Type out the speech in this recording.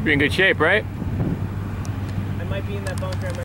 You're in good shape, right? I might be in that bunker.